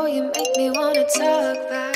you make me wanna talk back.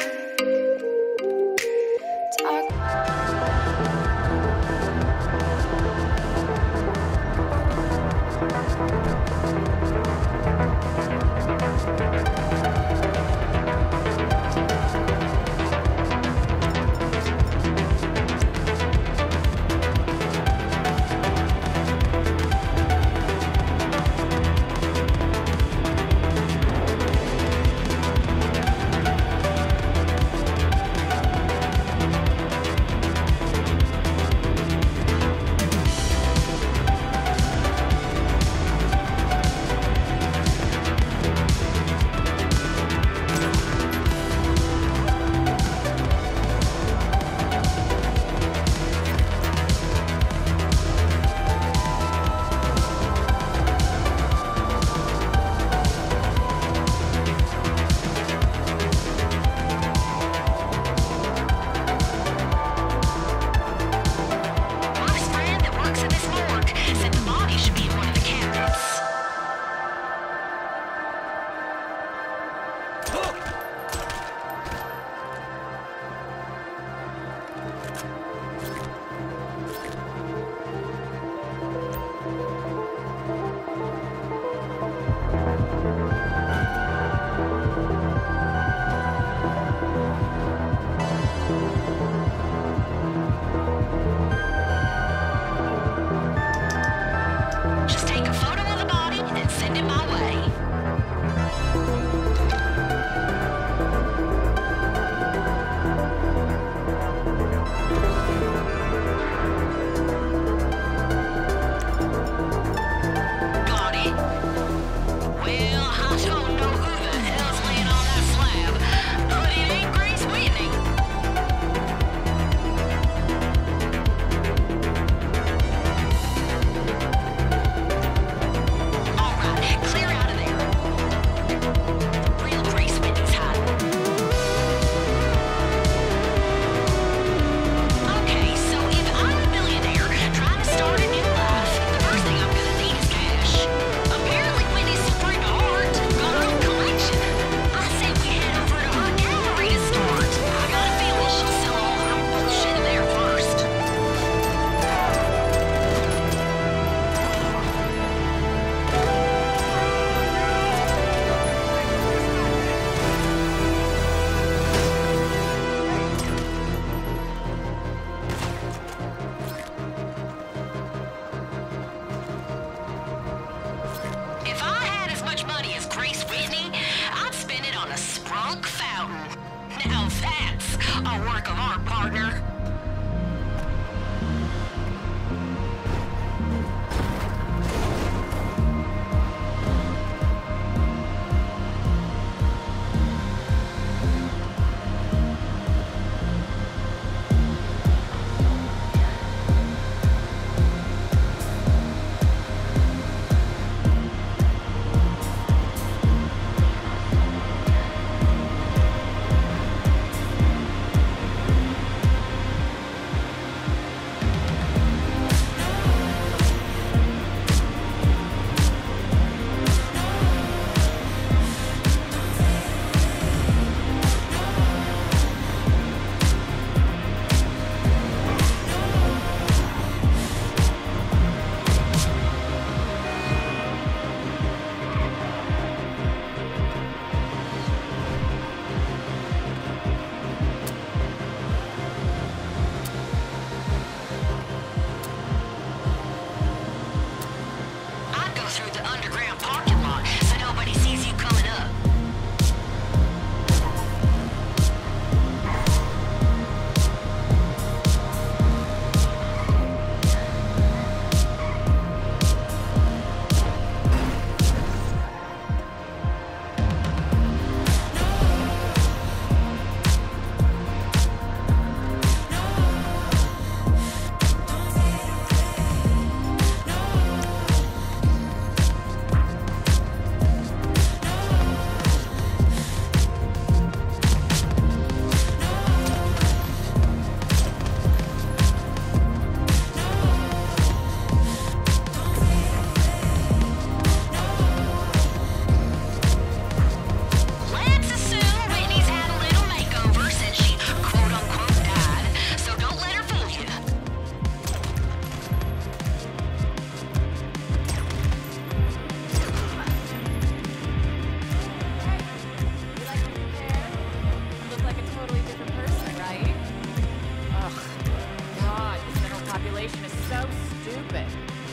situation is so stupid.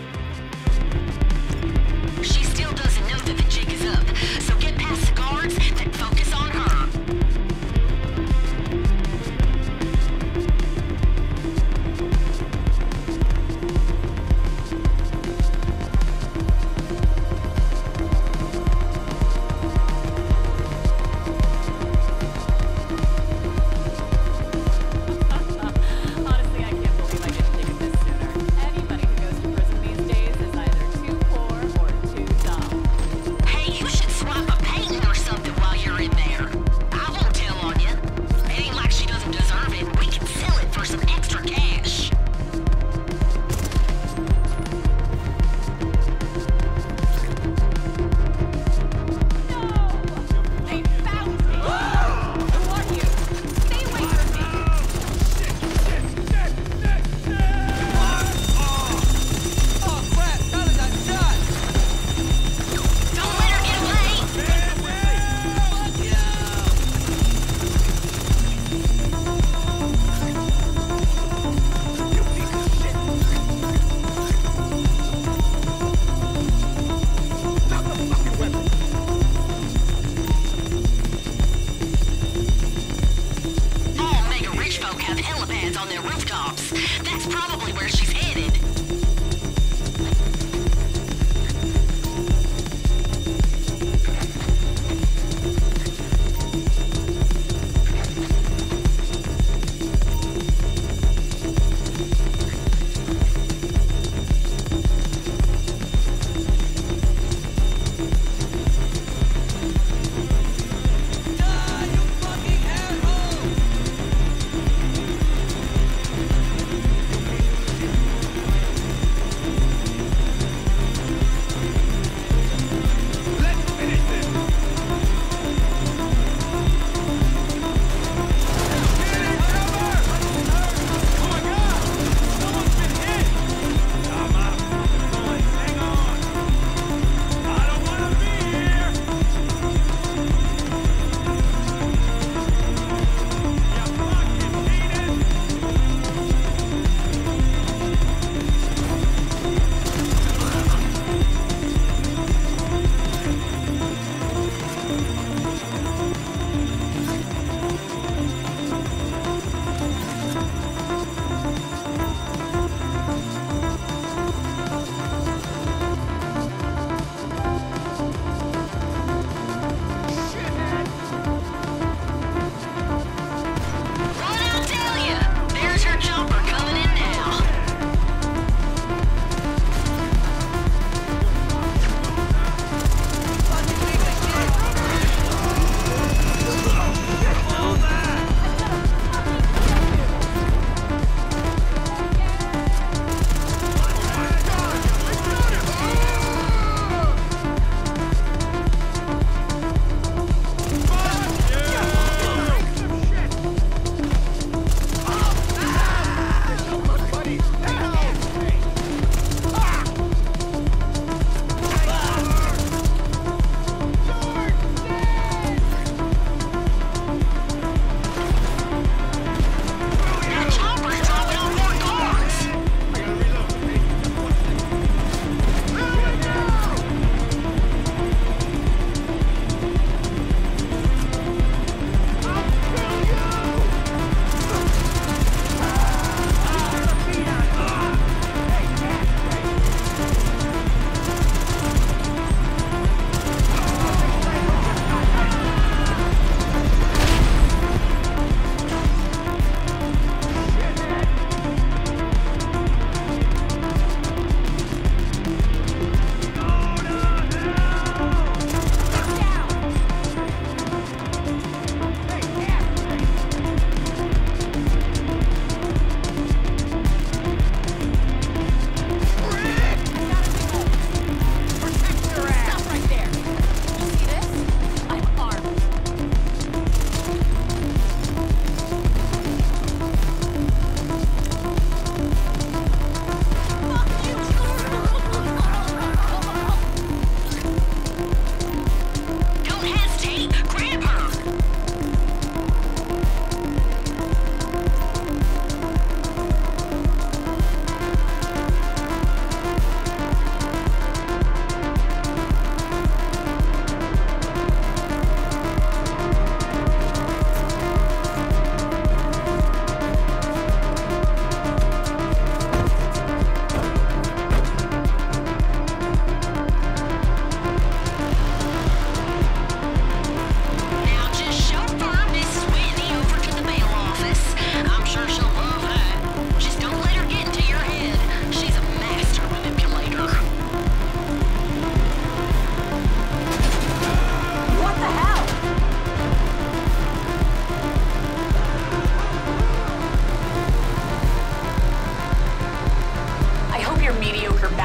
She still doesn't know that the jig is up, so get past the guards, then focus on her. Honestly, I can't believe I didn't think of this sooner. Anybody who goes to prison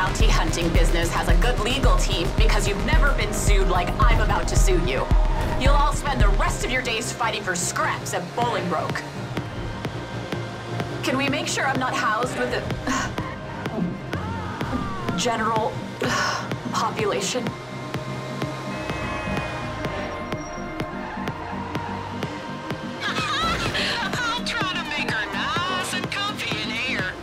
bounty hunting business has a good legal team because you've never been sued like I'm about to sue you. You'll all spend the rest of your days fighting for scraps at Bolingbroke. Can we make sure I'm not housed with the general population? I'll try to make her nice and comfy in here.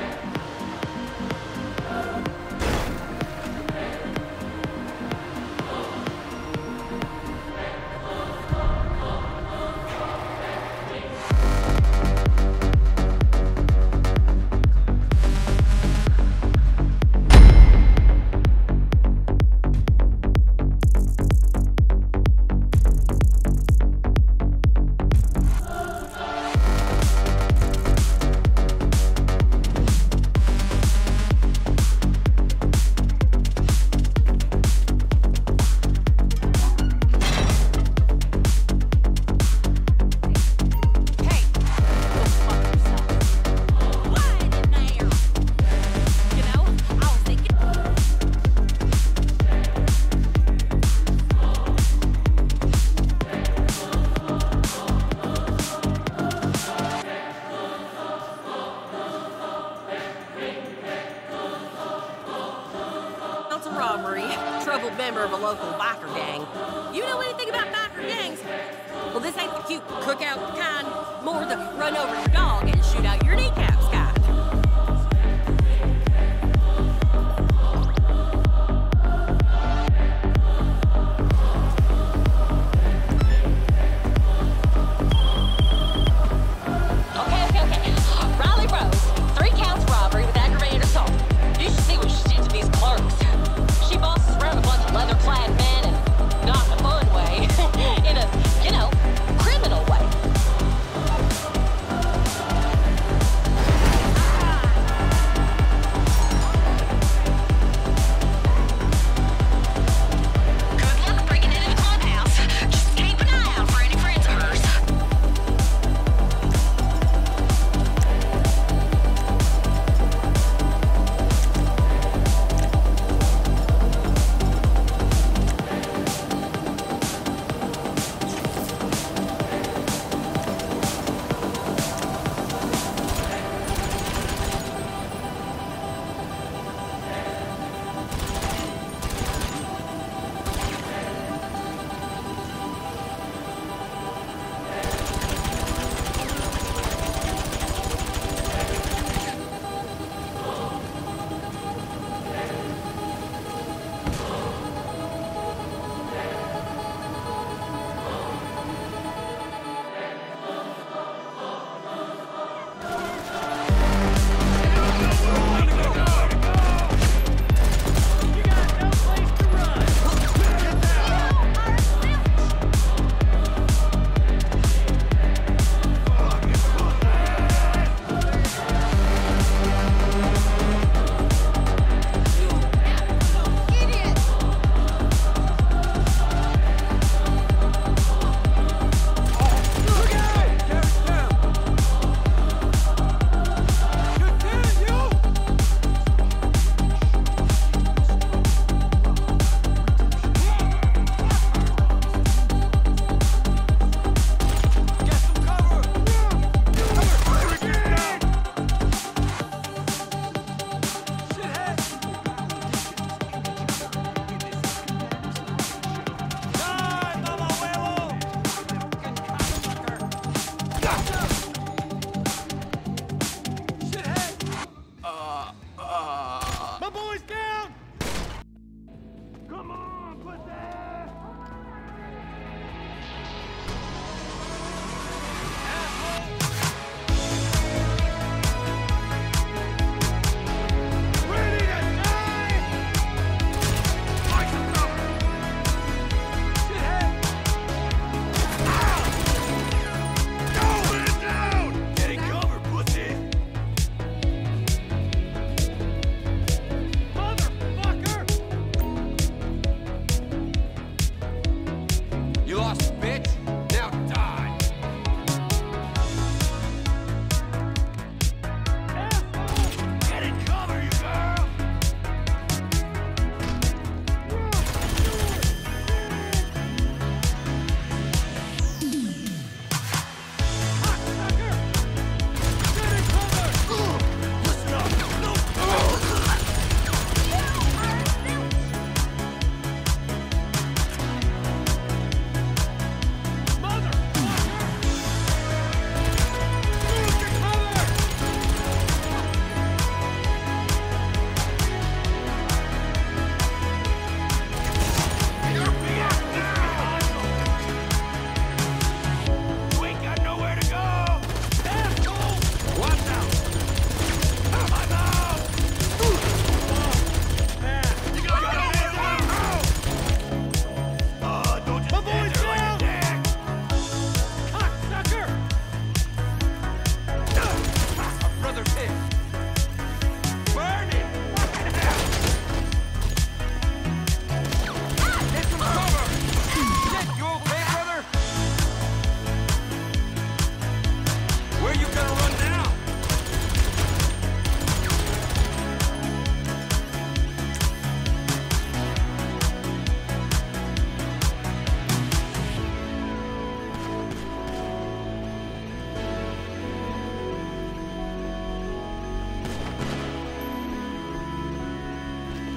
Robbery, troubled member of a local biker gang. You know anything about biker gangs? Well, this ain't the cute cookout kind, more the run over your dog and shoot out your kneecaps kind. Okay. Riley Rose, 3 counts robbery with aggravated assault. You should see what she did to these clerks. She bosses around a bunch of leather-clad men, and not in a fun way, in a, criminal way.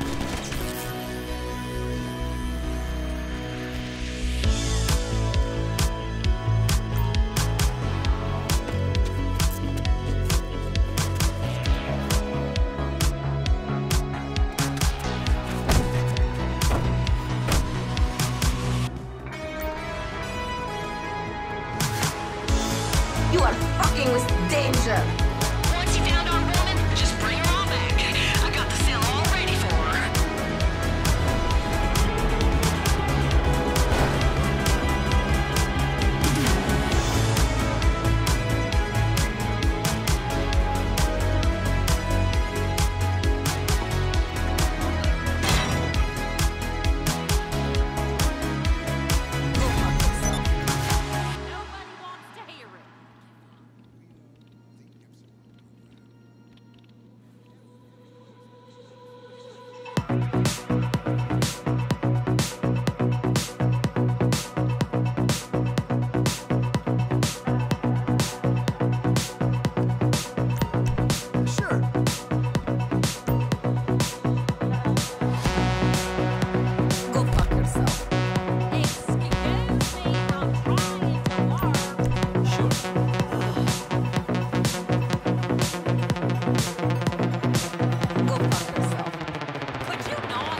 You are fucking with danger. Once you found our woman, just bring her on back. I got the cell all ready for her. Nobody wants to hear it. Sure. Go fuck yourself. Excuse me, I'm trying to work. Sure. Go fuck yourself. Could you not?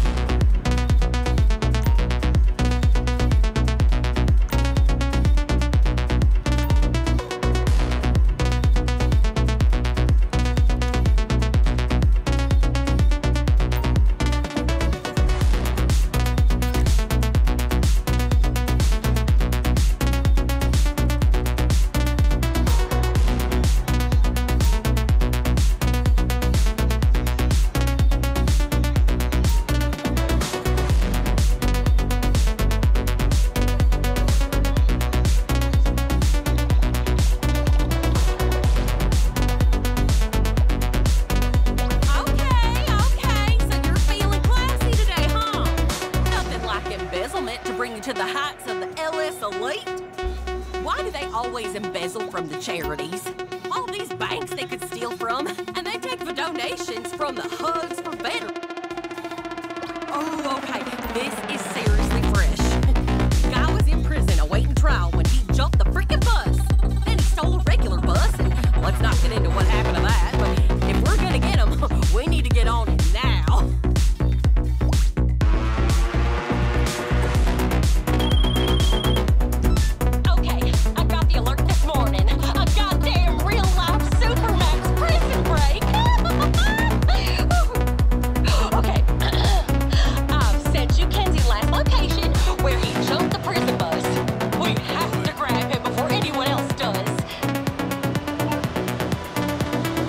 Okay, so you're feeling classy today, huh? Nothing like embezzlement to bring you to the heights of the LS elite. Why do they always embezzle from the charities? All these banks they could steal from, and they take the donations from the Hugs for Better. Oh, okay, this is seriously fresh. Guy was in prison awaiting trial when he jumped the freaking bus. Then he stole a regular bus, and let's not get into what happened to that, but if we're gonna get him, we need to get on it now. Okay, I got the alert this morning. A goddamn real-life Supermax prison break. Okay, I've sent you Kenzie's last location where he jumped the prison bus. We have to grab him before anyone else does.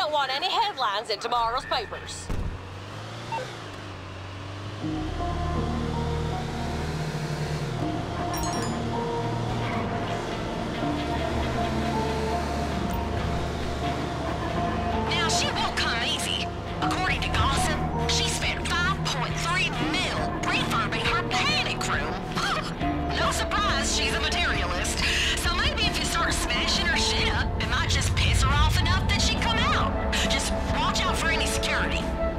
don't want any headlines in tomorrow's papers. Now, she won't come easy. According to gossip, she spent $5.3 million refurbing her panic room. No surprise, she's a materialist. So maybe if you start smashing her shit up, it might just piss her off enough that she'd come out. Just watch out for any security.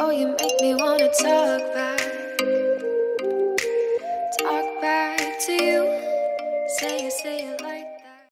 Oh, you make me wanna talk back.